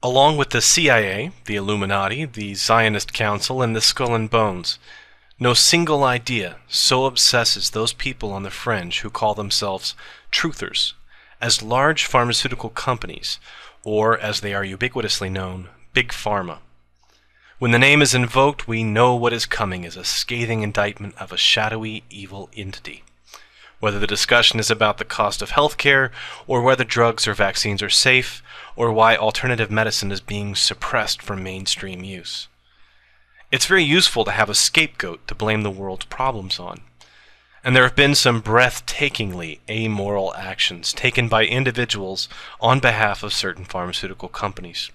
along with the CIA, the Illuminati, the Zionist Council, and the Skull and Bones. No single idea so obsesses those people on the fringe who call themselves truthers as large pharmaceutical companies, or as they are ubiquitously known, Big Pharma. When the name is invoked, we know what is coming as a scathing indictment of a shadowy, evil entity. Whether the discussion is about the cost of healthcare, or whether drugs or vaccines are safe, or why alternative medicine is being suppressed from mainstream use. It's very useful to have a scapegoat to blame the world's problems on. And there have been some breathtakingly amoral actions taken by individuals on behalf of certain pharmaceutical companies.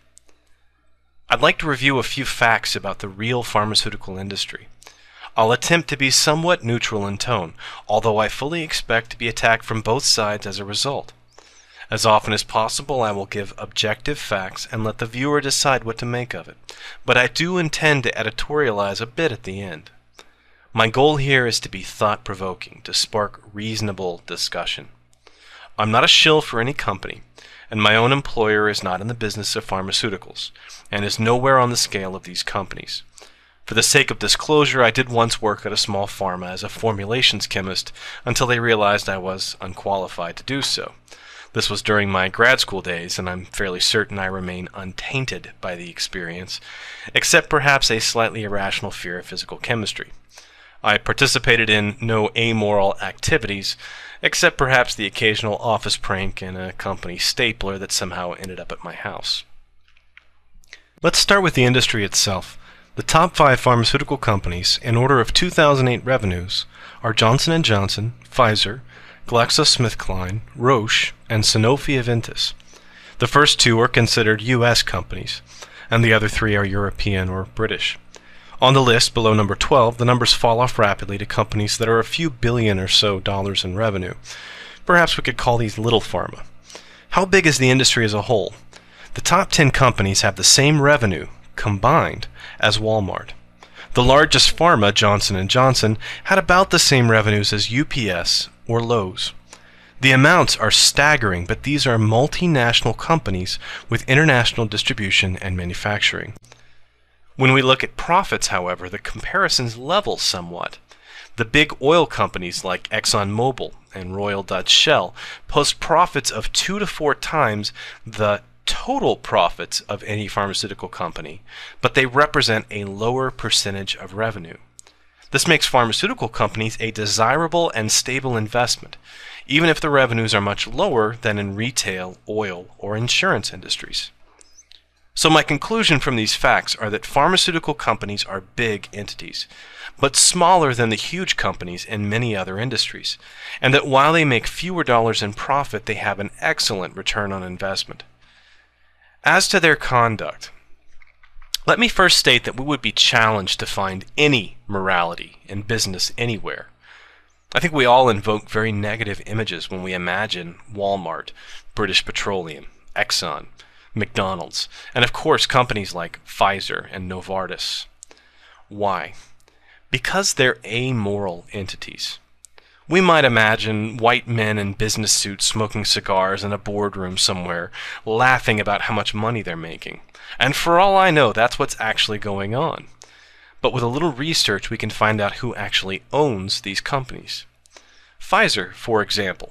I'd like to review a few facts about the real pharmaceutical industry. I'll attempt to be somewhat neutral in tone, although I fully expect to be attacked from both sides as a result. As often as possible, I will give objective facts and let the viewer decide what to make of it, but I do intend to editorialize a bit at the end. My goal here is to be thought-provoking, to spark reasonable discussion. I'm not a shill for any company, and my own employer is not in the business of pharmaceuticals, and is nowhere on the scale of these companies. For the sake of disclosure, I did once work at a small pharma as a formulations chemist until they realized I was unqualified to do so. This was during my grad school days, and I'm fairly certain I remain untainted by the experience, except perhaps a slightly irrational fear of physical chemistry. I participated in no amoral activities, except perhaps the occasional office prank and a company stapler that somehow ended up at my house. Let's start with the industry itself. The top 5 pharmaceutical companies, in order of 2008 revenues, are Johnson & Johnson, Pfizer, GlaxoSmithKline, Roche, and Sanofi-Aventis. The first 2 are considered U.S. companies, and the other 3 are European or British. On the list, below number 12, the numbers fall off rapidly to companies that are a few billion or so dollars in revenue. Perhaps we could call these little pharma. How big is the industry as a whole? The top 10 companies have the same revenue, combined, as Walmart. The largest pharma, Johnson & Johnson, had about the same revenues as UPS or Lowe's. The amounts are staggering, but these are multinational companies with international distribution and manufacturing. When we look at profits, however, the comparisons level somewhat. The big oil companies like ExxonMobil and Royal Dutch Shell post profits of 2 to 4 times the total profits of any pharmaceutical company, but they represent a lower percentage of revenue. This makes pharmaceutical companies a desirable and stable investment, even if the revenues are much lower than in retail, oil, or insurance industries. So my conclusion from these facts are that pharmaceutical companies are big entities, but smaller than the huge companies in many other industries, and that while they make fewer dollars in profit, they have an excellent return on investment. As to their conduct, let me first state that we would be challenged to find any morality in business anywhere. I think we all invoke very negative images when we imagine Walmart, British Petroleum, Exxon, McDonald's, and of course companies like Pfizer and Novartis. Why? Because they're amoral entities. We might imagine white men in business suits smoking cigars in a boardroom somewhere, laughing about how much money they're making. And for all I know, that's what's actually going on. But with a little research, we can find out who actually owns these companies. Pfizer, for example.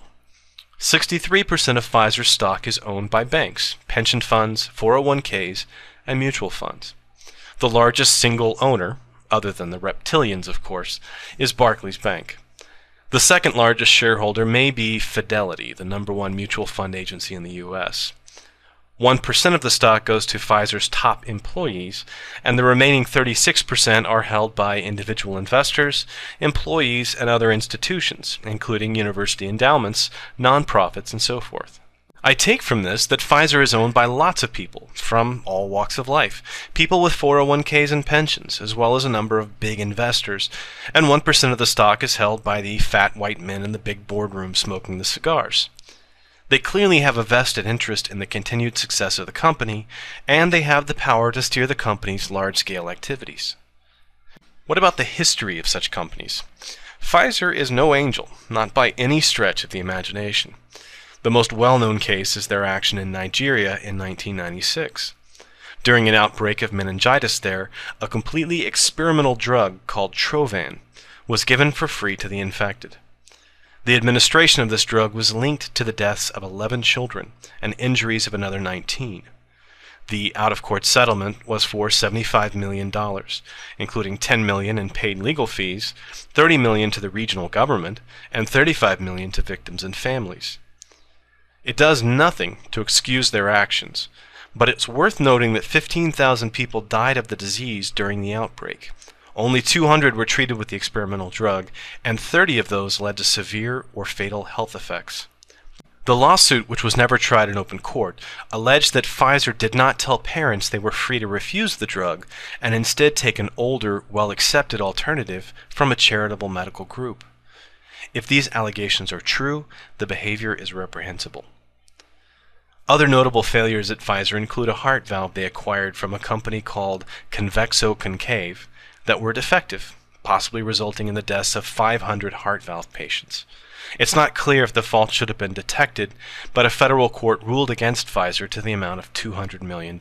63% of Pfizer's stock is owned by banks, pension funds, 401ks, and mutual funds. The largest single owner, other than the reptilians of course, is Barclays Bank. The second largest shareholder may be Fidelity, the #1 mutual fund agency in the U.S. 1% of the stock goes to Pfizer's top employees, and the remaining 36% are held by individual investors, employees, and other institutions, including university endowments, nonprofits, and so forth. I take from this that Pfizer is owned by lots of people, from all walks of life, people with 401ks and pensions, as well as a number of big investors, and 1% of the stock is held by the fat white men in the big boardroom smoking the cigars. They clearly have a vested interest in the continued success of the company, and they have the power to steer the company's large-scale activities. What about the history of such companies? Pfizer is no angel, not by any stretch of the imagination. The most well-known case is their action in Nigeria in 1996. During an outbreak of meningitis there, a completely experimental drug called Trovan was given for free to the infected. The administration of this drug was linked to the deaths of 11 children and injuries of another 19. The out-of-court settlement was for $75 million, including $10 million in paid legal fees, $30 million to the regional government, and $35 million to victims and families. It does nothing to excuse their actions, but it's worth noting that 15,000 people died of the disease during the outbreak. Only 200 were treated with the experimental drug, and 30 of those led to severe or fatal health effects. The lawsuit, which was never tried in open court, alleged that Pfizer did not tell parents they were free to refuse the drug and instead take an older, well-accepted alternative from a charitable medical group. If these allegations are true, the behavior is reprehensible. Other notable failures at Pfizer include a heart valve they acquired from a company called Convexo Concave that were defective, possibly resulting in the deaths of 500 heart valve patients. It's not clear if the fault should have been detected, but a federal court ruled against Pfizer to the amount of $200 million.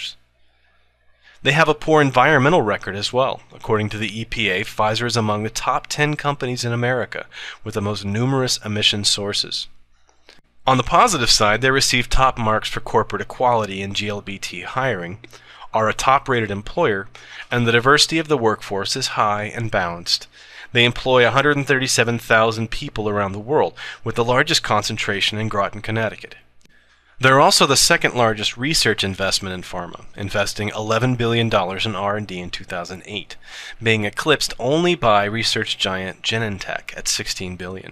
They have a poor environmental record as well. According to the EPA, Pfizer is among the top 10 companies in America with the most numerous emission sources. On the positive side, they receive top marks for corporate equality and GLBT hiring, are a top-rated employer, and the diversity of the workforce is high and balanced. They employ 137,000 people around the world, with the largest concentration in Groton, Connecticut. They're also the second largest research investment in pharma, investing $11 billion in R&D in 2008, being eclipsed only by research giant Genentech at $16 billion.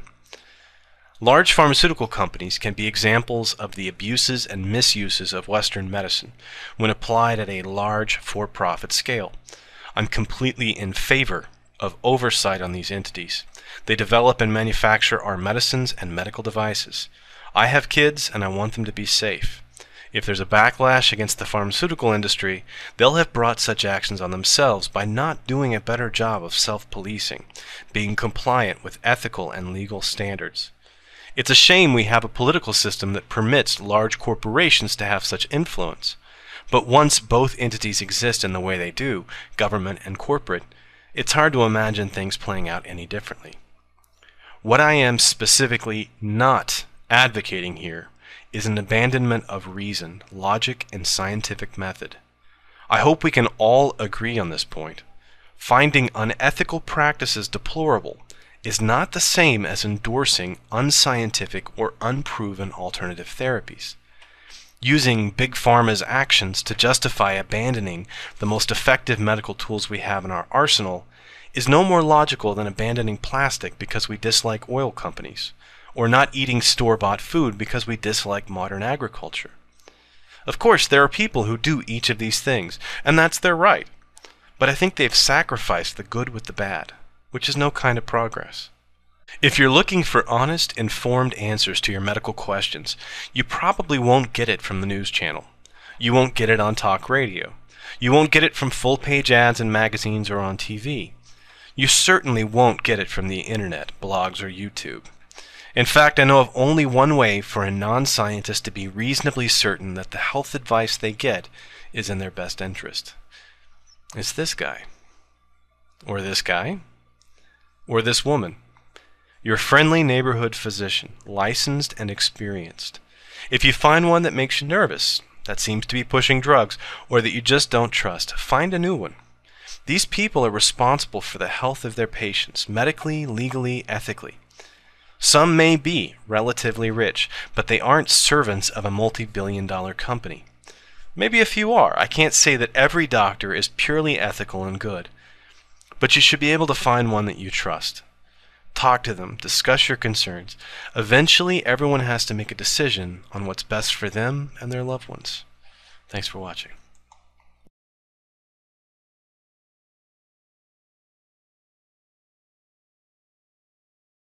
Large pharmaceutical companies can be examples of the abuses and misuses of Western medicine when applied at a large for-profit scale. I'm completely in favor of oversight on these entities. They develop and manufacture our medicines and medical devices. I have kids and I want them to be safe. If there's a backlash against the pharmaceutical industry, they'll have brought such actions on themselves by not doing a better job of self-policing, being compliant with ethical and legal standards. It's a shame we have a political system that permits large corporations to have such influence. But once both entities exist in the way they do, government and corporate, it's hard to imagine things playing out any differently. What I am specifically not advocating here is an abandonment of reason, logic, and scientific method. I hope we can all agree on this point. Finding unethical practices deplorable is not the same as endorsing unscientific or unproven alternative therapies. Using Big Pharma's actions to justify abandoning the most effective medical tools we have in our arsenal is no more logical than abandoning plastic because we dislike oil companies, or not eating store-bought food because we dislike modern agriculture. Of course, there are people who do each of these things, and that's their right. But I think they've sacrificed the good with the bad, which is no kind of progress. If you're looking for honest, informed answers to your medical questions, you probably won't get it from the news channel. You won't get it on talk radio. You won't get it from full-page ads in magazines or on TV. You certainly won't get it from the internet, blogs, or YouTube. In fact, I know of only one way for a non-scientist to be reasonably certain that the health advice they get is in their best interest. It's this guy. Or this guy. Or this woman. Your friendly neighborhood physician, licensed and experienced. If you find one that makes you nervous, that seems to be pushing drugs, or that you just don't trust, find a new one. These people are responsible for the health of their patients, medically, legally, ethically. Some may be relatively rich, but they aren't servants of a multi-billion-dollar company. Maybe a few are. I can't say that every doctor is purely ethical and good. But you should be able to find one that you trust. Talk to them, discuss your concerns. Eventually, everyone has to make a decision on what's best for them and their loved ones. Thanks for watching.